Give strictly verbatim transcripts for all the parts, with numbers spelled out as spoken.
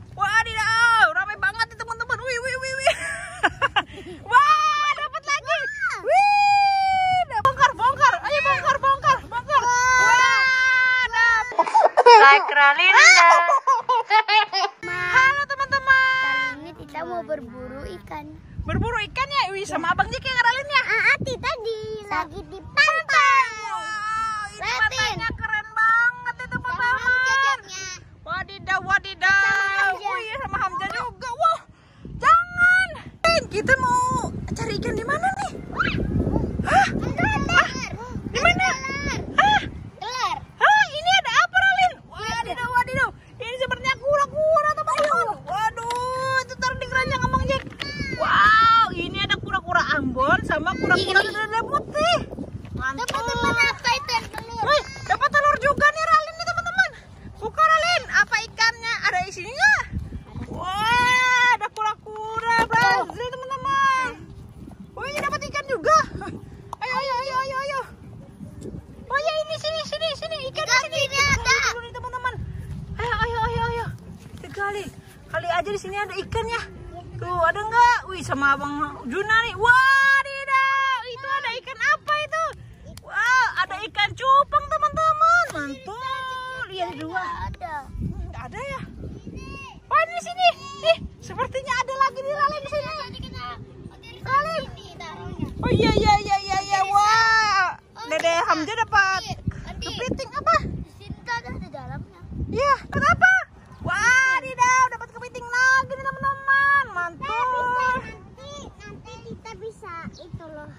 Wadidaw, ramai banget nih teman-teman. Wih, wih, wih, wih. Wah, dapat lagi. Wih, bongkar, bongkar. Ayo bongkar, bongkar, bongkar. Wah, dapat. Like Ralinda. Halo teman-teman. Kali ini kita mau berburu ikan. Berburu ikan ya? Wih, sama Abang Jack yang ngeralin ya? Ah, Ati tadi lagi di pantai. Wow, ini Liatin. pantainya keren banget itu teman-teman. Wadidaw, wadidaw. Wih, sama Hamzah juga. Wah, jangan. Kita mau cari ikan di mana nih? Hah? Hah? Di mana? Hah? Gelar. Hah? Ini ada apa, Ralin? Wadidaw, wadidaw. Ini sepertinya kura-kura teman-teman. Waduh, itu taruh di keranjang Abang Jack. Wow, ini ada kura-kura Ambon sama kura-kura dada putih. Mantap. Teman-teman, apa itu yang telur? Wih, dapat telur juga nih Ralin nih teman-teman. Buka Ralin, apa ikannya? Ada isinya? Wah, ada kura-kura Brazil teman-teman. Wih, dapat ikan juga. Ayo, ayo, ayo, ayo, ayo. Oh ya, ini sini, sini, sini ikan di sini. Sini ada. Dulu nih teman-teman. Ayo, ayo, ayo, ayo. Kali, kali aja di sini ada ikannya. Tuh, ada nggak? Wih, sama Abang Juna nih. Wadidaw, itu ada ikan apa itu? Wah, ada ikan cupang teman-teman. Mantul. Lihat dua. Ada. Nggak ada ya? Oh, ini di sini. Nih, sepertinya ada lagi di Ralin di sini. Ralin. Oh iya iya iya iya iya. Wah, Dede Hamzah dapat kepiting apa? Di sini tuh ada di dalamnya. Iya, kenapa? Wadidaw, dapat kepiting lagi nih teman-teman. Mantul. Nanti nanti kita bisa itu loh.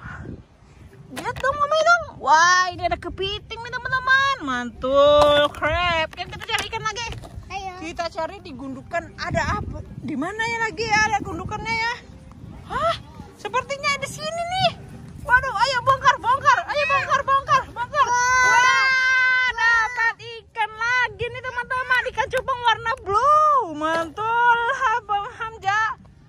Lihat dong Mama dong. Wah, ini ada kepiting nih teman-teman. Mantul, crab. Kan kita cari ikan lagi. Ayo. Kita cari di gundukan ada apa? Di mana ya lagi ada gundukannya ya? Hah? Sepertinya di sini nih. Waduh, ayo bongkar, bongkar. Ayo bongkar, bongkar, bongkar. Wah, dapat ikan lagi nih teman-teman. Ikan cupang warna blue. Mantul, Abang Hamzah.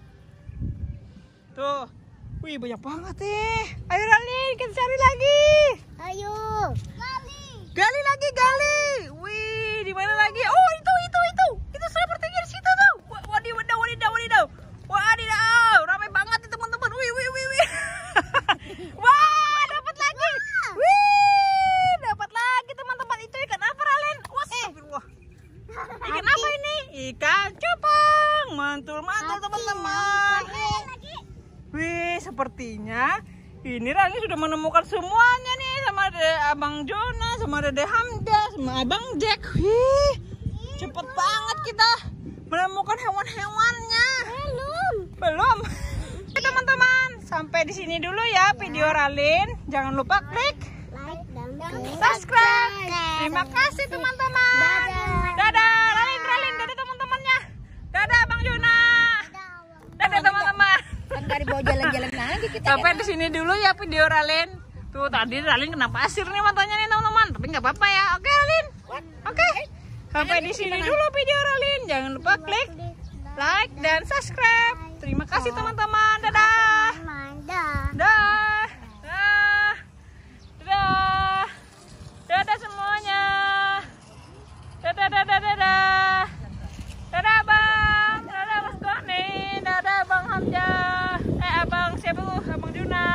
Tuh. Wih, banyak banget nih. Ayo Ralin, kita cari lagi. Ayo. Gali. Gali lagi, gali. Wih, di mana lagi? Oh, itu, itu, itu. Itu sepertinya di situ tuh. Wah, wadidaw, wadidaw, wadidaw. Wadidaw, ramai banget nih teman-teman. Wih, wih, wih, wih. Wah, dapat lagi. Wih, dapat lagi teman-teman. Itu ikan apa, Ralin? Wah, astagfirullah. Ikan apa ini? Ikan cupang. Mantul, mantul teman-teman. Wih, sepertinya ini Ralin sudah menemukan semuanya nih sama Dede Abang Jona, sama Dede Hamzah, sama Abang Jack. Wih, cepet banget kita menemukan hewan-hewannya. Belum. Belum. Oke teman-teman, sampai di sini dulu ya video Ralin. Jangan lupa klik Like dan subscribe. Terima kasih teman-teman. Dadah. Dadah, Ralin, Ralin, dadah teman-temannya. Dadah Abang Jona. Dadah teman-teman. Kan dari bawa jalan-jalan lagi kita. Sampai di sini dulu ya video Ralin. Tuh tadi Ralin kena pasir nih matanya nih teman-teman. Tapi nggak apa-apa ya. Oke Ralin. Oke. Sampai di sini dulu video Ralin. Jangan lupa klik like dan subscribe. Terima kasih teman-teman. Dadah. Dadah. Dadah. Dadah. Dadah. Dadah semuanya. Dadah dadah dadah. Dadah Bang. Dadah Mas Goni. Dadah Bang Hamzah. Eh Abang siapa tuh? Abang Juna.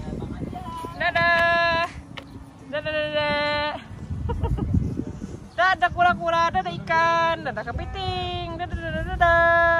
Dadah. Dadah dadah. Dadah kura-kura, dadah ikan, dadah kepiting. Dadah dadah dadah.